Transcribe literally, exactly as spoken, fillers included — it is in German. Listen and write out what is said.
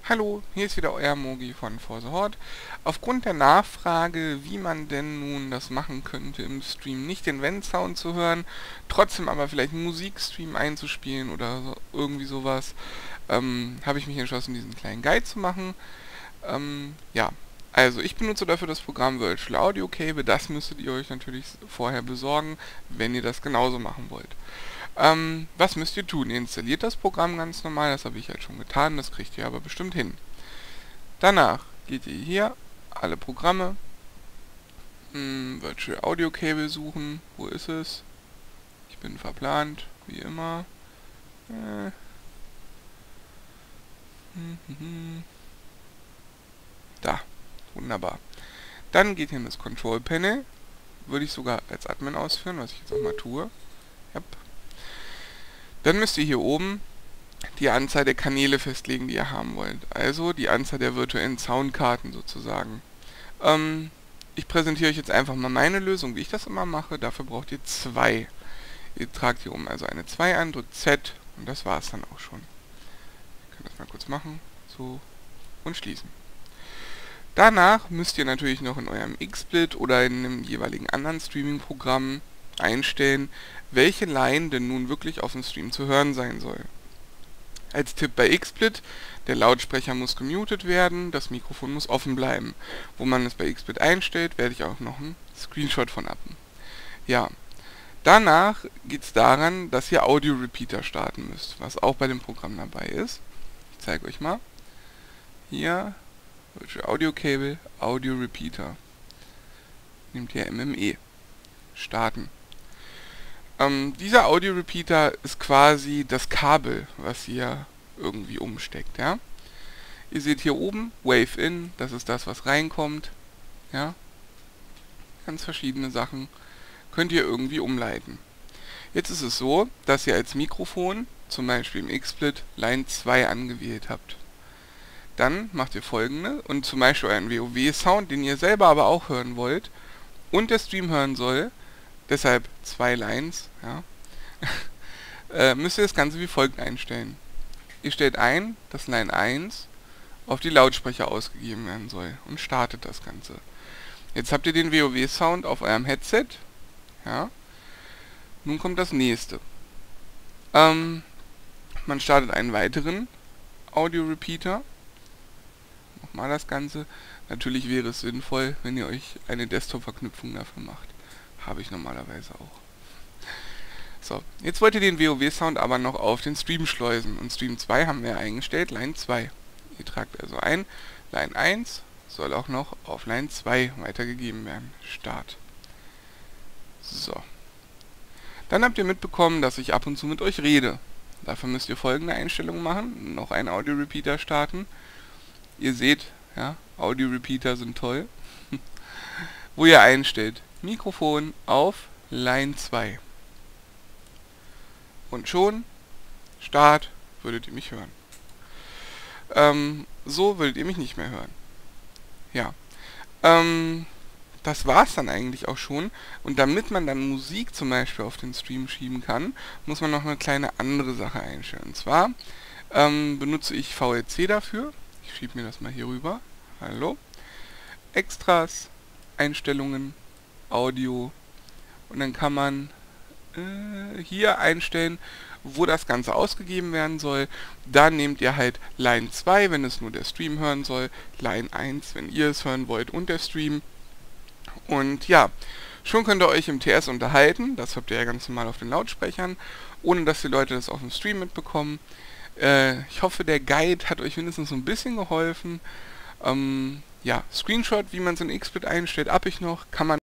Hallo, hier ist wieder euer Mogi von For the Horde. Aufgrund der Nachfrage, wie man denn nun das machen könnte im Stream, nicht den Vent-Sound zu hören, trotzdem aber vielleicht einen Musikstream einzuspielen oder so, irgendwie sowas, ähm, habe ich mich entschlossen, diesen kleinen Guide zu machen. Ähm, ja, also ich benutze dafür das Programm Virtual Audio Cable. Das müsstet ihr euch natürlich vorher besorgen, wenn ihr das genauso machen wollt. Ähm, was müsst ihr tun? Ihr installiert das Programm ganz normal, das habe ich halt schon getan, das kriegt ihr aber bestimmt hin. Danach geht ihr hier, alle Programme, mh, Virtual Audio Cable suchen, wo ist es? Ich bin verplant, wie immer. Äh. Da, wunderbar. Dann geht ihr in das Control Panel, würde ich sogar als Admin ausführen, was ich jetzt auch mal tue. Yep. Dann müsst ihr hier oben die Anzahl der Kanäle festlegen, die ihr haben wollt. Also die Anzahl der virtuellen Soundkarten sozusagen. Ähm, ich präsentiere euch jetzt einfach mal meine Lösung, wie ich das immer mache. Dafür braucht ihr zwei. Ihr tragt hier oben also eine zwei ein, drückt Z und das war es dann auch schon. Ich kann das mal kurz machen. So. Und schließen. Danach müsst ihr natürlich noch in eurem XSplit oder in einem jeweiligen anderen Streaming-Programm einstellen, welche Line denn nun wirklich auf dem Stream zu hören sein soll. Als Tipp bei XSplit, der Lautsprecher muss gemutet werden, das Mikrofon muss offen bleiben. Wo man es bei XSplit einstellt, werde ich auch noch einen Screenshot von abnehmen. Ja, danach geht es daran, dass ihr Audio Repeater starten müsst, was auch bei dem Programm dabei ist. Ich zeige euch mal. Hier, Virtual Audio Cable, Audio Repeater. Nehmt ihr M M E. Starten. Ähm, dieser Audio Repeater ist quasi das Kabel, was ihr irgendwie umsteckt, ja. Ihr seht hier oben Wave In, das ist das, was reinkommt, ja. Ganz verschiedene Sachen könnt ihr irgendwie umleiten. Jetzt ist es so, dass ihr als Mikrofon, zum Beispiel im XSplit, Line zwei angewählt habt. Dann macht ihr folgende, und zum Beispiel euren WoW-Sound, den ihr selber aber auch hören wollt, und der Stream hören soll, deshalb zwei Lines, ja, äh, müsst ihr das Ganze wie folgt einstellen. Ihr stellt ein, dass Line eins auf die Lautsprecher ausgegeben werden soll und startet das Ganze. Jetzt habt ihr den WoW-Sound auf eurem Headset, ja. Nun kommt das nächste. Ähm, man startet einen weiteren Audio-Repeater. Nochmal das Ganze. Natürlich wäre es sinnvoll, wenn ihr euch eine Desktop-Verknüpfung dafür macht. Habe ich normalerweise auch. So, jetzt wollt ihr den WoW-Sound aber noch auf den Stream schleusen. Und Stream zwei haben wir eingestellt, Line zwei. Ihr tragt also ein, Line eins soll auch noch auf Line zwei weitergegeben werden. Start. So. Dann habt ihr mitbekommen, dass ich ab und zu mit euch rede. Dafür müsst ihr folgende Einstellungen machen. Noch einen Audio-Repeater starten. Ihr seht, ja, Audio-Repeater sind toll. Wo ihr einstellt, Mikrofon auf Line zwei. Und schon, Start, würdet ihr mich hören. Ähm, so würdet ihr mich nicht mehr hören. Ja. Ähm, das war's dann eigentlich auch schon. Und damit man dann Musik zum Beispiel auf den Stream schieben kann, muss man noch eine kleine andere Sache einstellen. Und zwar ähm, benutze ich V L C dafür. Ich schiebe mir das mal hier rüber. Hallo. Extras, Einstellungen, Audio. Und dann kann man äh, hier einstellen, wo das Ganze ausgegeben werden soll. Dann nehmt ihr halt Line zwei, wenn es nur der Stream hören soll. Line eins, wenn ihr es hören wollt und der Stream. Und ja, schon könnt ihr euch im T S unterhalten. Das habt ihr ja ganz normal auf den Lautsprechern, ohne dass die Leute das auf dem Stream mitbekommen. Äh, ich hoffe, der Guide hat euch mindestens so ein bisschen geholfen. Ähm, ja, Screenshot, wie man es in XSplit einstellt, habe ich noch. Kann man